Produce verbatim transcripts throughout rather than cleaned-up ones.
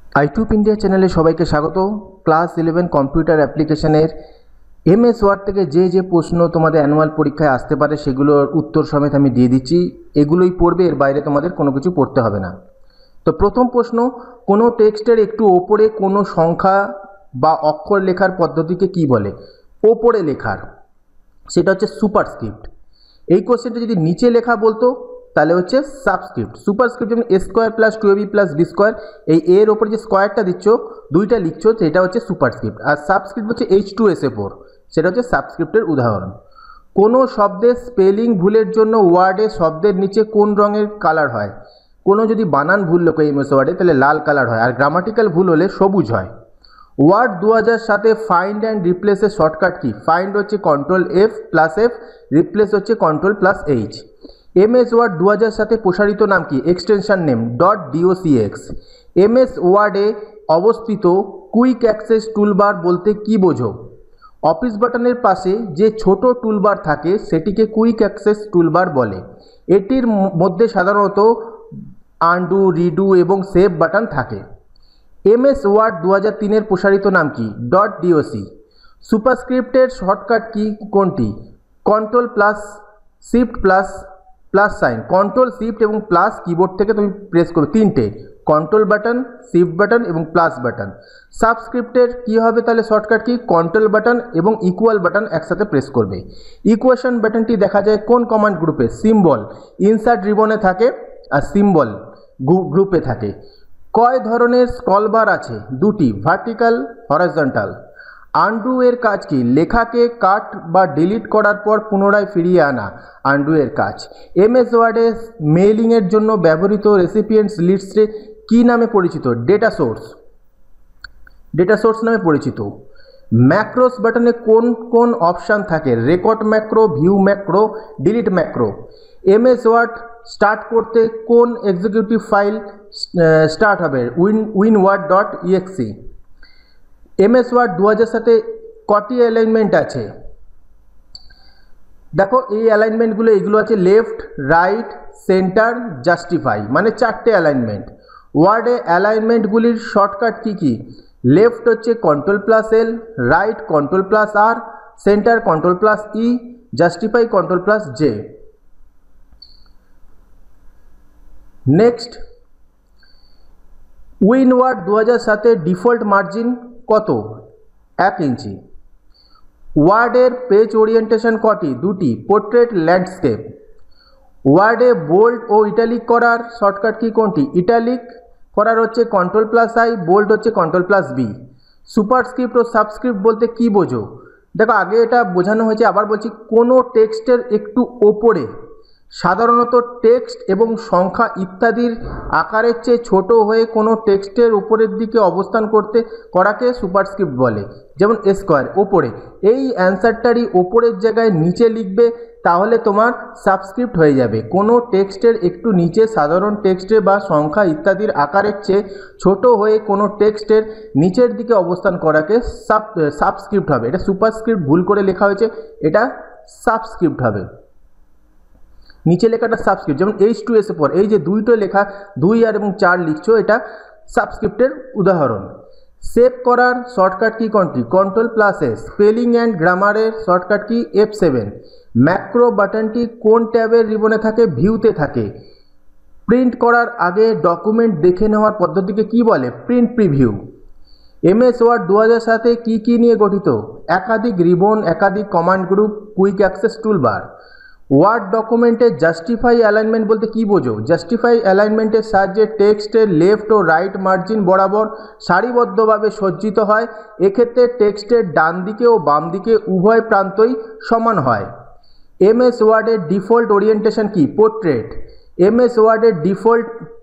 আইটিউব India চ্যানেলে সবাইকে স্বাগত। ক্লাস ইলেভেন কম্পিউটার অ্যাপ্লিকেশনের এমএস ওয়ার্ড থেকে যে যে প্রশ্ন তোমাদের অ্যানুয়াল পরীক্ষায় আসতে পারে সেগুলোর উত্তর সমেত আমি দিয়ে দিচ্ছি। এগুলোই পড়বে, এর বাইরে তোমাদের কোনো কিছু পড়তে হবে না। তো প্রথম প্রশ্ন, কোনো টেক্সটের একটু ওপরে কোনো সংখ্যা বা অক্ষর লেখার পদ্ধতিকে কি বলে? ওপরে লেখার, সেটা হচ্ছে সুপারস্ক্রিপ্ট। এই কোশ্চেনটা যদি নিচে লেখা বলতো তাহলে হচ্ছে সাবস্ক্রিপ্ট। সুপারস্ক্রিপ্ট যেমন A square plus two AB plus B square, এই এর ওপরে যে স্কোয়ারটা দিচ্ছ, দুইটা লিখছো, সেটা হচ্ছে সুপারস্ক্রিপ্ট। আর সাবস্ক্রিপ্ট হচ্ছে H two S A four, সেটা হচ্ছে সাবস্ক্রিপ্টের উদাহরণ। কোনো শব্দের স্পেলিং ভুলের জন্য ওয়ার্ডে শব্দের নিচে কোন রঙের কালার হয়? কোনো যদি বানান ভুল লেখো এমএস ওয়ার্ডে তাহলে লাল কালার হয়, আর গ্রামাটিক্যাল ভুল হলে সবুজ হয়। ওয়ার্ড দু হাজার সাথে ফাইন্ড অ্যান্ড রিপ্লেসের শর্টকাট কি? ফাইন্ড হচ্ছে control F plus F, replace হচ্ছে control plus H. MS word দু হাজার সাথে প্রসারিত নাম কি? Extension name dot D O C X. MS ওয়ার্ডে অবস্থিত কুইক অ্যাক্সেস টুলবার বলতে কি বোঝো? অফিস বাটনের পাশে যে ছোট টুলবার থাকে সেটিকে কুইক অ্যাক্সেস টুলবার বলে। এটির মধ্যে সাধারণত আনডু, রিডু এবং সেভ বাটন থাকে। এমএস ওয়ার্ড দু হাজার তিনের প্রসারিত নাম কি? Dot DOC. সুপারস্ক্রিপ্টের শর্টকাট কি কোনটি? Control plus shift plus plus sign. Control shift এবং প্লাস কিবোর্ড থেকে তুমি প্রেস করবে, তিনটে কন্ট্রোল বাটন, শিফট বাটন এবং প্লাস বাটন। সাবস্ক্রিপ্টের কি হবে তাহলে শর্টকাট কি? কন্ট্রোল বাটন এবং ইকুয়াল বাটন একসাথে প্রেস করবে। ইকুয়েশন বাটনটি দেখা যায় কোন কমান্ড গ্রুপে? সিম্বল ইনসার্ট রিবনে থাকে আর সিম্বল গ্রুপে থাকে। কয় ধরনের স্ক্রলবার আছে? দুটি, ভার্টিক্যাল, হরাইজন্টাল। আনডু এর কাজ কি? লেখাকে কাট বা ডিলিট করার পর পুনরায় ফিরিয়ে আনা আনডু এর কাজ। এমএস ওয়ার্ডে মেইলিংয়ের জন্য ব্যবহৃত রেসিপিয়েন্টস লিস্টে কি নামে পরিচিত? ডেটা সোর্স, ডেটা সোর্স নামে পরিচিত। ম্যাক্রোস বাটনে কোন কোন অপশান থাকে? Record macro, view macro, delete macro. MS word start করতে কোন এক্সিকিউটিভ ফাইল স্টার্ট হবে? Win winword dot EXE. MS word দু হাজার সাথে কটি অ্যালাইনমেন্ট আছে? দেখো এই অ্যালাইনমেন্টগুলো এগুলো আছে লেফট, রাইট, সেন্টার, জাস্টিফাই, মানে চারটে অ্যালাইনমেন্ট। ওয়ার্ডে অ্যালাইনমেন্টগুলির শর্টকাট কি কি? লেফট হচ্ছে control plus L, right control plus R, centre control plus E, justify control plus J. Next, winword দু হাজার সাতে ডিফল্ট মার্জিন কত? এক ইঞ্চি। ওয়ার্ডের পেজ ওরিয়েন্টেশন কটি? দুটি, পোর্ট্রেট, ল্যান্ডস্কেপ। ওয়ার্ডে বোল্ড ও ইটালিক করার শর্টকাট কি কোনটি? ইটালিক করার হচ্ছে কন্ট্রোল প্লাস আই, বোল্ড হচ্ছে কন্ট্রোল প্লাস বি। সুপারস্ক্রিপ্ট ও সাবস্ক্রিপ্ট বলতে কি বোঝো? দেখো আগে এটা বোঝানো হয়েছে, আবার বলছি, কোনো টেক্সটের একটু ওপরে, সাধারণত টেক্সট এবং সংখ্যা ইত্যাদির আকারের চেয়ে ছোট হয়ে কোনো টেক্সটের উপরের দিকে অবস্থান করতে করাকে সুপারস্ক্রিপ্ট বলে। যেমন স্কোয়ার, ওপরে, এই অ্যান্সারটারই ওপরের জায়গায় নিচে লিখবে, তাহলে তোমার সাবস্ক্রিপ্ট হয়ে যাবে। কোনো টেক্সটের একটু নিচে সাধারণ টেক্সটের বা সংখ্যা ইত্যাদির আকারের চেয়ে ছোট হয়ে কোনো টেক্সটের নিচের দিকে অবস্থান করাকে সাব সাবস্ক্রিপ্ট হবে। এটা সুপারস্ক্রিপ্ট ভুল করে লেখা হয়েছে, এটা সাবস্ক্রিপ্ট হবে। নিচে লেখাটা সাবস্ক্রিপ্ট, যেমন H two S A four, এই যে দুইটো লেখা, দুই আর এবং চার লিখছো, এটা সাবস্ক্রিপ্টের উদাহরণ। সেভ করার শর্টকাট কি কোনটি? Control plus S. Spelling and গ্রামারের শর্টকাট কি? F seven. ম্যাক্রো বাটনটি কোন ট্যাবের রিবনে থাকে? ভিউতে থাকে। প্রিন্ট করার আগে ডকুমেন্ট দেখে নেওয়ার পদ্ধতিকে কি বলে? Print preview. এমএস ওয়ার্ড দু হাজার সাতে কী কী নিয়ে গঠিত? একাধিক রিবন, একাধিক command group, quick access toolbar. Word ডকুমেন্টে জাস্টিফাই অ্যালাইনমেন্ট বলতে কি বোঝো? জাস্টিফাই অ্যালাইনমেন্টের সাহায্যে টেক্সটের লেফট ও রাইট মার্জিন বরাবর সারিবদ্ধভাবে সজ্জিত হয়। এক্ষেত্রে টেক্সটের ডান দিকে ও বাম দিকে উভয় প্রান্তই সমান হয়। এমএস ওয়ার্ডের ডিফল্ট ওরিয়েন্টেশন কি? পোর্ট্রেট। এমএস ওয়ার্ডের ডিফল্ট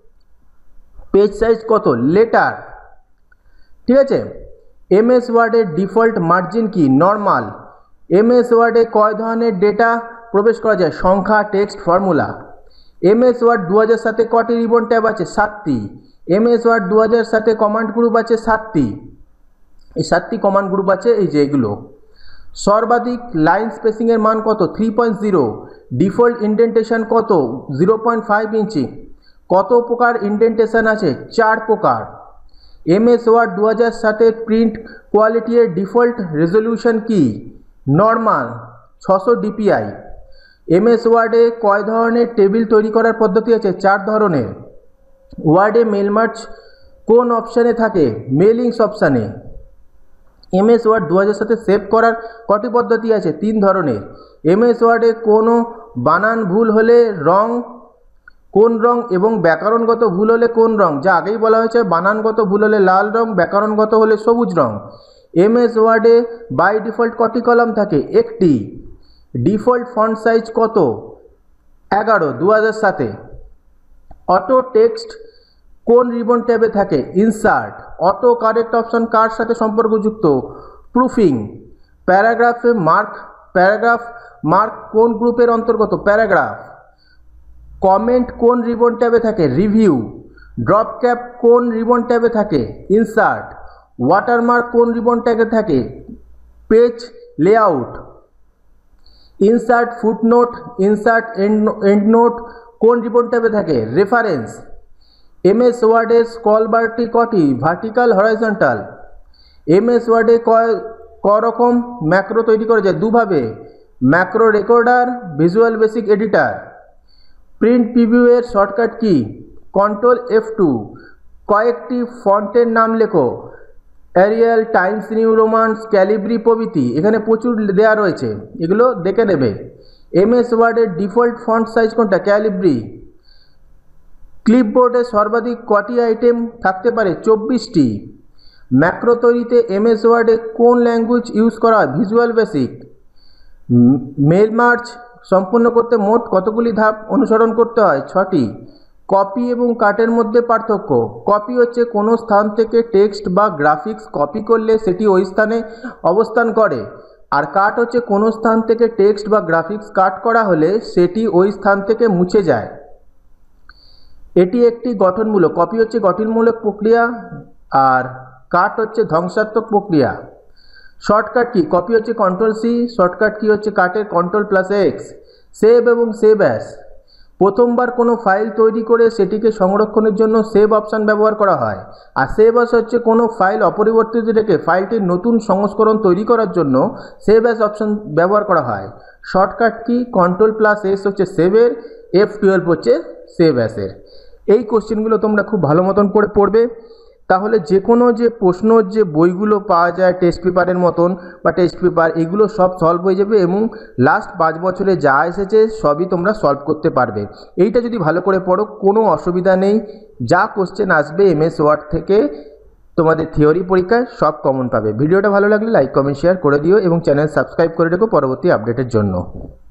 পেজ সাইজ কত? লেটার, ঠিক আছে। এমএস ওয়ার্ডের ডিফল্ট মার্জিন কি? নর্মাল। এমএস ওয়ার্ডে কয় ধরনের ডেটা প্রবেশ করা যায়? সংখ্যা, টেক্সট, ফর্মুলা। এমএস ওয়ার্ড দু হাজার সাতে কটি রিবন ট্যাব আছে? সাতটি। এমএস ওয়ার্ড দু হাজার সাতে কমান্ড গ্রুপ আছে সাতটি, এই সাতটি কমান্ড গ্রুপ আছে, এই যে এগুলো। সর্বাধিক লাইন স্পেসিংয়ের মান কত? Three point zero. Default indentation কত? Zero point five inch. কত প্রকার ইন্ডেন্টেশন আছে? চার প্রকার। এমএস ওয়ার্ড দু হাজার সাতের প্রিন্ট কোয়ালিটি এর ডিফল্ট রেজলিউশন কি? নর্মাল ছশো ডিপিআই। এমএস ওয়ার্ডে কয় ধরনের টেবিল তৈরি করার পদ্ধতি আছে? চার ধরনের। ওয়ার্ডে মেল মার্জ কোন অপশানে থাকে? মেলিংস অপশানে। এমএস ওয়ার্ড দু হাজার সাথে সেভ করার কটি পদ্ধতি আছে? তিন ধরনের। এমএস ওয়ার্ডে কোনো বানান ভুল হলে রং কোন রং এবং ব্যাকরণগত ভুল হলে কোন রং? যা আগেই বলা হয়েছে, বানানগত ভুল হলে লাল রং, ব্যাকরণগত হলে সবুজ রং। এমএস ওয়ার্ডে বাই ডিফল্ট কটি কলাম থাকে? একটি। ডিফল্ট ফন্ট সাইজ কত? এগারো দু হাজার সাতে। অটো টেক্সট কোন রিবন ট্যাবে থাকে? ইনসার্ট। অটো কারেক্ট অপশন কার সাথে সম্পর্কযুক্ত? প্রুফিং। প্যারাগ্রাফে মার্ক প্যারাগ্রাফ মার্ক কোন গ্রুপের অন্তর্গত? প্যারাগ্রাফ। কমেন্ট কোন রিবন ট্যাবে থাকে? রিভিউ। ড্রপ ক্যাপ কোন রিবন ট্যাবে থাকে? ইনসার্ট। ওয়াটারমার্ক কোন রিবন ট্যাবে থাকে? Page layout. Insert footnote insert endnote কোন রিবন ট্যাবে থাকে? রেফারেন্স। এমএস ওয়ার্ডের স্ক্রল বারটি কটি? Vertical, horizontal. এমএস ওয়ার্ডে কয় ক রকম ম্যাক্রো তৈরি করা যায়? দুভাবে, macro recorder, visual basic editor. Print preview এর শর্টকাট কি? Control F two. কয়েকটি ফন্টের নাম লেখো। Arial, Times New Romans, Calibri প্রভৃতি। এখানে প্রচুর দেওয়া রয়েছে, এগুলো দেখে নেবে। এমএস ওয়ার্ডের ডিফল্ট ফন্ট সাইজ কোনটা? ক্যালিব্রি। ক্লিপবোর্ডে সর্বাধিক কটি আইটেম থাকতে পারে? চব্বিশটি। ম্যাক্রো তৈরিতে এমএস ওয়ার্ডে কোন ল্যাঙ্গুয়েজ ইউজ করা হয়? Visual basic. মেল মার্জ সম্পূর্ণ করতে মোট কতগুলি ধাপ অনুসরণ করতে হয়? ছটি। কপি এবং কাটের মধ্যে পার্থক্য? কপি হচ্ছে কোনো স্থান থেকে টেক্সট বা গ্রাফিক্স কপি করলে সেটি ওই স্থানে অবস্থান করে, আর কাট হচ্ছে কোনো স্থান থেকে টেক্সট বা গ্রাফিক্স কাট করা হলে সেটি ওই স্থান থেকে মুছে যায়। এটি একটি গঠনমূলক, কপি হচ্ছে গঠনমূলক প্রক্রিয়া আর কাট হচ্ছে ধ্বংসাত্মক প্রক্রিয়া। Shortcut key? কপি হচ্ছে কন্ট্রোল সি, শর্টকাট কি হচ্ছে কাটের? Control plus X. সেভ এবং সেভ অ্যাস। প্রথমবার কোনো ফাইল তৈরি করে সেটিকে সংরক্ষণের জন্য সেভ অপশান ব্যবহার করা হয়, আর সেভ অ্যাস হচ্ছে কোনো ফাইল অপরিবর্তিত রেখে ফাইলটির নতুন সংস্করণ তৈরি করার জন্য সেভ অ্যাস অপশান ব্যবহার করা হয়। শর্টকাট কি? কন্ট্রোল প্লাস এস হচ্ছে সেভের, এফ টুয়েলভ হচ্ছে সেভ অ্যাসের। এই কোশ্চেনগুলো তোমরা খুব ভালো মতন করে পড়বে, তাহলে যে কোনো যে প্রশ্ন যে বইগুলো পাওয়া যায় টেস্ট পেপারের মতন বা টেস্ট পেপার, এগুলো সব সলভ হয়ে যাবে এবং লাস্ট পাঁচ বছরে যা এসেছে সবই তোমরা সলভ করতে পারবে। এইটা যদি ভালো করে পড়ো কোনো অসুবিধা নেই, যা কোশ্চেন আসবে এমএস ওয়ার্ড থেকে তোমাদের থিওরি পরীক্ষায় সব কমন পাবে। ভিডিওটা ভালো লাগলে লাইক কমেন্ট শেয়ার করে দিও এবং চ্যানেল সাবস্ক্রাইব করে রেখো পরবর্তী আপডেটের জন্য।